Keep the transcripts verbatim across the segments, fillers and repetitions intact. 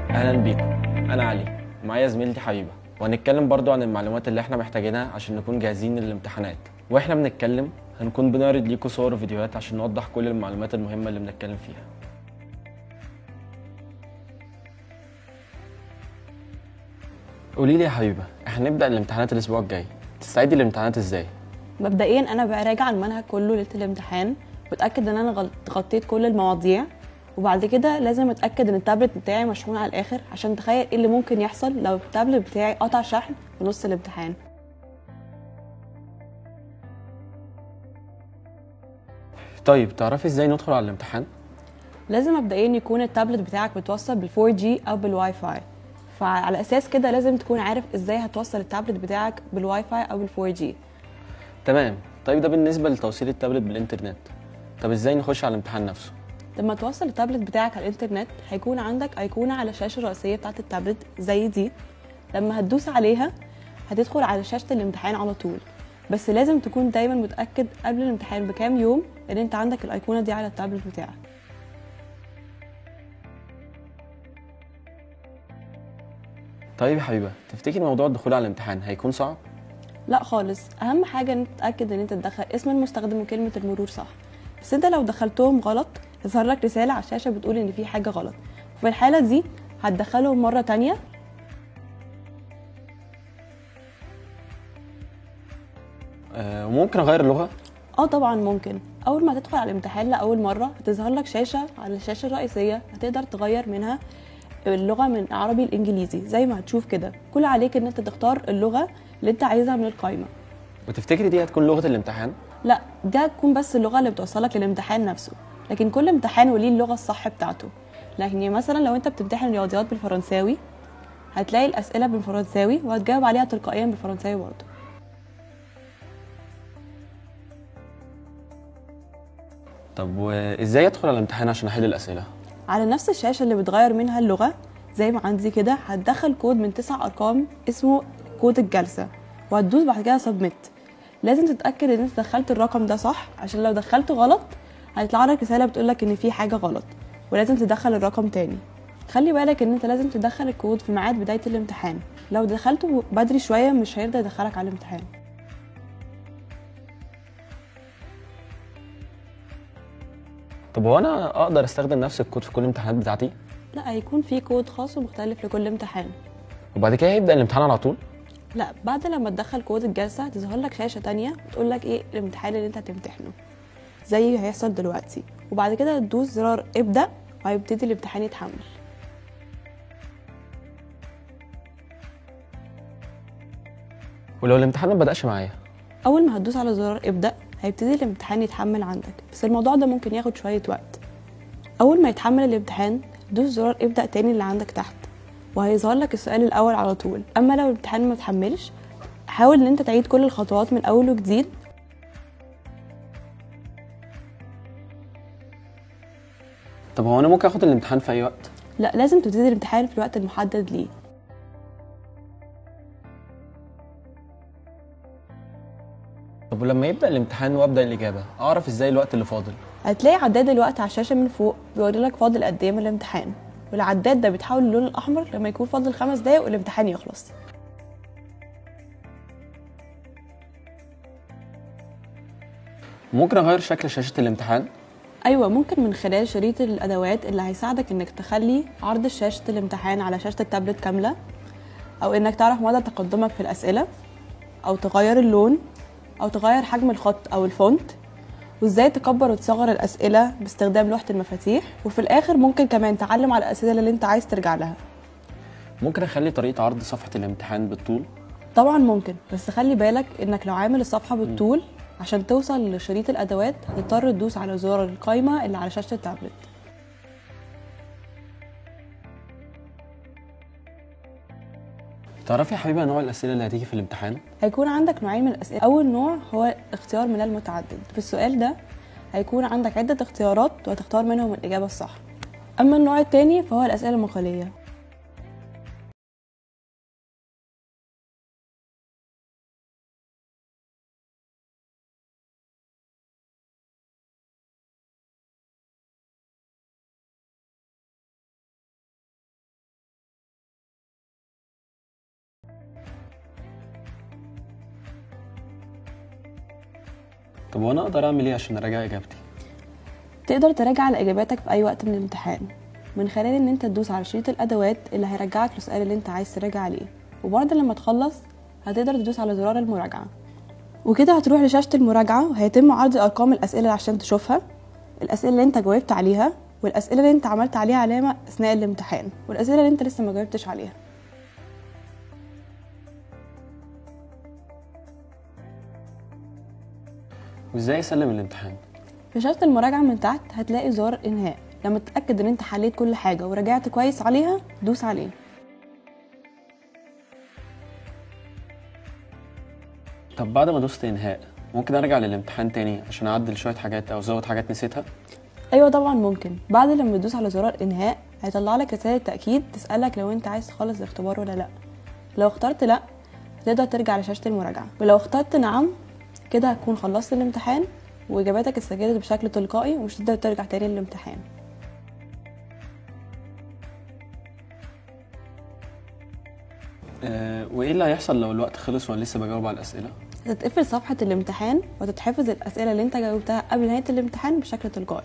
اهلا بيكم. انا علي، معايا زميلتي حبيبه، وهنتكلم برضو عن المعلومات اللي احنا محتاجينها عشان نكون جاهزين للامتحانات. واحنا بنتكلم هنكون بنعرض ليكم صور وفيديوهات عشان نوضح كل المعلومات المهمه اللي بنتكلم فيها. قولي لي يا حبيبه، احنا هنبدا الامتحانات الاسبوع الجاي، تستعدي للامتحانات ازاي؟ مبدئيا انا براجع المنهج كله ليله الامتحان، واتاكد ان انا غل- غطيت كل المواضيع. وبعد كده لازم اتاكد ان التابلت بتاعي مشحون على الاخر، عشان تخيل ايه اللي ممكن يحصل لو التابلت بتاعي قطع شحن في نص الامتحان. طيب تعرفي ازاي ندخل على الامتحان؟ لازم مبدئيا يكون التابلت بتاعك متوصل بال فور جي او بالواي فاي، فعلى اساس كده لازم تكون عارف ازاي هتوصل التابلت بتاعك بالواي فاي او بال فور جي. تمام. طيب ده بالنسبه لتوصيل التابلت بالانترنت. طب ازاي نخش على الامتحان نفسه؟ لما توصل التابلت بتاعك على الانترنت هيكون عندك ايقونه على الشاشه الرئيسيه بتاعه التابلت زي دي. لما هتدوس عليها هتدخل على شاشه الامتحان على طول، بس لازم تكون دايما متاكد قبل الامتحان بكام يوم ان انت عندك الايقونه دي على التابلت بتاعك. طيب يا حبيبه، تفتكري موضوع الدخول على الامتحان هيكون صعب؟ لا خالص، اهم حاجه ان انت تتاكد ان انت تدخل اسم المستخدم وكلمه المرور صح. بس انت لو دخلتهم غلط يظهر لك رساله على الشاشه بتقول ان في حاجه غلط، وفي الحاله دي هتدخلهم مره تانية. آه وممكن اغير اللغه؟ اه طبعا ممكن. اول ما تدخل على الامتحان لاول مره هتظهر لك شاشه على الشاشه الرئيسيه هتقدر تغير منها اللغه من عربي لانجليزي زي ما هتشوف كده. كل عليك ان انت تختار اللغه اللي انت عايزها من القائمه. وتفتكري دي هتكون لغه الامتحان؟ لا، دي هتكون بس اللغه اللي بتوصلك للامتحان نفسه، لكن كل امتحان وليه اللغه الصح بتاعته. لكن يعني مثلا لو انت بتمتحن رياضيات بالفرنساوي هتلاقي الاسئله بالفرنساوي وهتجاوب عليها تلقائيا بالفرنساوي برضه. طب وازاي ادخل على الامتحان عشان احل الاسئله؟ على نفس الشاشة اللي بتغير منها اللغة زي ما عندي كده هتدخل كود من تسع أرقام اسمه كود الجلسة، وهتدوس بعد كده سبميت. لازم تتأكد ان انت دخلت الرقم ده صح، عشان لو دخلته غلط هيطلع لك رسالة بتقولك ان في حاجة غلط ولازم تدخل الرقم تاني. خلي بالك ان انت لازم تدخل الكود في ميعاد بداية الامتحان، لو دخلته بدري شوية مش هيرضى يدخلك على الامتحان. طب هو انا اقدر استخدم نفس الكود في كل الامتحانات بتاعتي؟ لا، هيكون في كود خاص ومختلف لكل امتحان. وبعد كده هيبدا الامتحان على طول؟ لا، بعد لما تدخل كود الجلسة هتظهر لك شاشة تانية بتقول لك ايه الامتحان اللي انت هتمتحنه زي هيحصل دلوقتي، وبعد كده تدوس زرار ابدأ وهيبتدي الامتحان يتحمل. ولو الامتحان ما بداش معايا؟ اول ما هتدوس على زرار ابدأ هيبتدي الامتحان يتحمل عندك، بس الموضوع ده ممكن ياخد شوية وقت. اول ما يتحمل الامتحان دوس زرار ابدأ تاني اللي عندك تحت وهيظهر لك السؤال الاول على طول. اما لو الامتحان ما تحملش حاول ان انت تعيد كل الخطوات من اول وجديد. طب هو انا ممكن اخد الامتحان في اي وقت؟ لا، لازم تبتدي الامتحان في الوقت المحدد ليه. طب ولما يبدا الامتحان وابدا الاجابه اعرف ازاي الوقت اللي فاضل؟ هتلاقي عداد الوقت على الشاشه من فوق بيوري لك فاضل قد ايه من الامتحان، والعداد ده بيتحول للون الاحمر لما يكون فاضل خمس دقايق والامتحان يخلص. ممكن اغير شكل شاشه الامتحان؟ ايوه ممكن، من خلال شريط الادوات اللي هيساعدك انك تخلي عرض شاشه الامتحان على شاشه التابلت كامله، او انك تعرف مدى تقدمك في الاسئله، او تغير اللون، او تغير حجم الخط او الفونت، وازاي تكبر وتصغر الاسئله باستخدام لوحه المفاتيح. وفي الاخر ممكن كمان تعلم على الاسئله اللي انت عايز ترجع لها. ممكن اخلي طريقه عرض صفحه الامتحان بالطول؟ طبعا ممكن، بس خلي بالك انك لو عامل الصفحه بالطول عشان توصل لشريط الادوات هتضطر تدوس على زرار القايمه اللي على شاشه التابلت. تعرفي يا حبيبه نوع الاسئله اللي هتيجي في الامتحان؟ هيكون عندك نوعين من الاسئله. اول نوع هو اختيار من المتعدد. في السؤال ده هيكون عندك عده اختيارات وهتختار منهم الاجابه الصح. اما النوع الثاني فهو الاسئله المقاليه. طب وانا اقدر اعمل ايه عشان اراجع اجابتي؟ تقدر تراجع على اجاباتك في اي وقت من الامتحان من خلال ان انت تدوس على شريط الادوات اللي هيرجعك للسؤال اللي انت عايز تراجع عليه، وبرضه لما تخلص هتقدر تدوس على زرار المراجعه، وكده هتروح لشاشه المراجعه وهيتم عرض ارقام الاسئله عشان تشوفها، الاسئله اللي انت جاوبت عليها، والاسئله اللي انت عملت عليها علامه اثناء الامتحان، والاسئله اللي انت لسه ما جاوبتش عليها. وازاي اسلم الامتحان؟ في شاشة المراجعة من تحت هتلاقي زرار انهاء، لما تتأكد ان انت حليت كل حاجة ورجعت كويس عليها دوس عليه. طب بعد ما دوست انهاء ممكن ارجع للامتحان تاني عشان اعدل شوية حاجات او ازود حاجات نسيتها؟ ايوه طبعا ممكن. بعد لما تدوس على زرار انهاء هيطلع لك رسالة تأكيد تسألك لو انت عايز تخلص الاختبار ولا لا. لو اخترت لا هتقدر ترجع لشاشة المراجعة، ولو اخترت نعم كده هتكون خلصت الامتحان واجاباتك اتسجلت بشكل تلقائي ومش هتقدر ترجع تاني للامتحان. أه وايه اللي هيحصل لو الوقت خلص وانا لسه بجاوب على الاسئله؟ هتتقفل صفحة الامتحان وتتحفظ الأسئلة اللي انت جاوبتها قبل نهاية الامتحان بشكل تلقائي.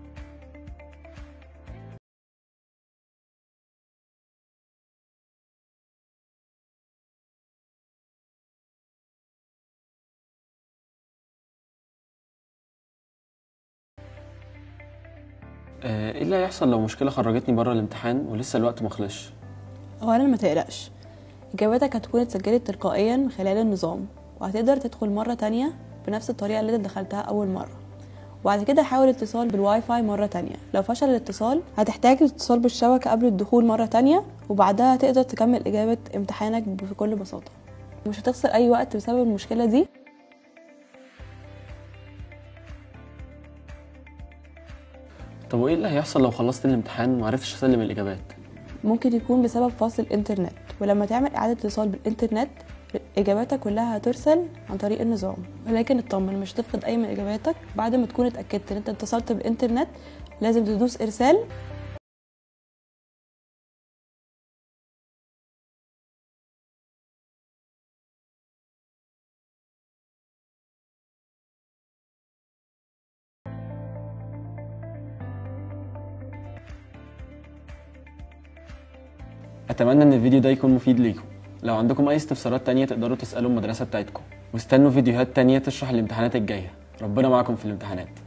ايه اللي هيحصل لو مشكله خرجتني بره الامتحان ولسه الوقت ما خلصش؟ اولا ما تقلقش، اجاباتك هتكون اتسجلت تلقائيا من خلال النظام، وهتقدر تدخل مره تانية بنفس الطريقه اللي انت دخلتها اول مره، وبعد كده حاول الاتصال بالواي فاي مره تانية. لو فشل الاتصال هتحتاج الاتصال بالشبكه قبل الدخول مره تانية، وبعدها تقدر تكمل اجابه امتحانك بكل بساطه، مش هتخسر اي وقت بسبب المشكله دي. طب وايه اللي هيحصل لو خلصت الامتحان ومعرفتش اسلم الاجابات؟ ممكن يكون بسبب فاصل الانترنت، ولما تعمل اعاده اتصال بالانترنت اجاباتك كلها هترسل عن طريق النظام، ولكن اطمن مش هتفقد اي من اجاباتك. بعد ما تكون اتاكدت ان انت اتصلت بالانترنت لازم تدوس ارسال. اتمنى ان الفيديو ده يكون مفيد ليكم. لو عندكم اي استفسارات تانية تقدروا تسألوا المدرسة بتاعتكم، واستنوا فيديوهات تانية تشرح الامتحانات الجاية. ربنا معكم في الامتحانات.